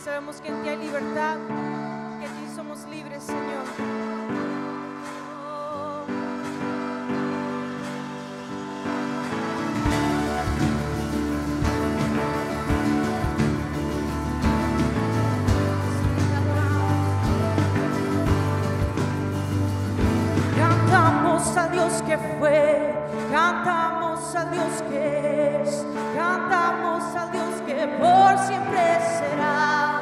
Sabemos que en ti hay libertad, que en ti somos libres, Señor. Cantamos al Dios que fue, cantamos al Dios que es, cantamos al Dios que por siempre será.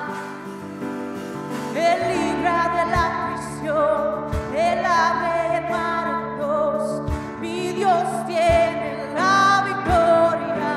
Él libra de la prisión, Él abre el mar en dos, mi Dios tiene la victoria.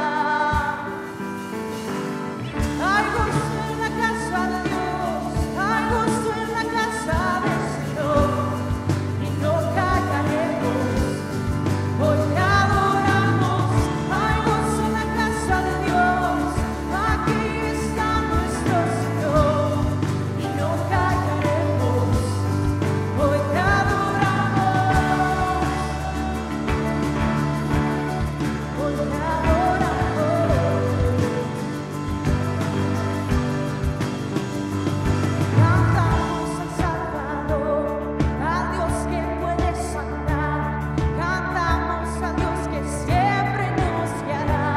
Hay gozo en la casa de Dios, hay gozo en la casa del Señor, y no callaremos, hoy te adoramos. Hay gozo en la casa de Dios, aquí está nuestro Señor, y no callaremos, hoy te adoramos, hoy te adoramos. Cantamos al Salvador, al Dios que puede sanar, cantamos al Dios que siempre nos guiará.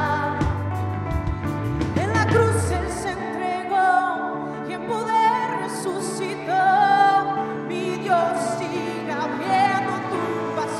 En la cruz Él se entregó y en poder resucitó, mi Dios sigue abriendo tumbas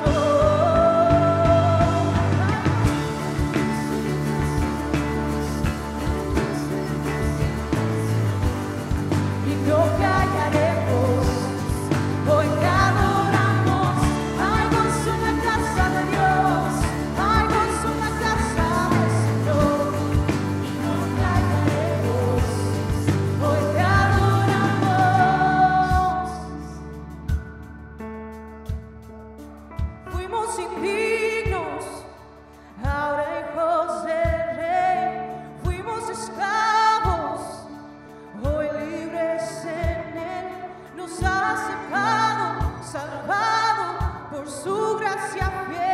y no callaremos, hoy te adoramos. Hay gozo en la casa de Dios, hay gozo en la casa del Señor, y no callaremos, hoy te adoramos. Fuimos indignos, ahora hijos del Rey, fuimos esclavos, hoy libres en Él, nos ha aceptado, salvado por su gracia fiel.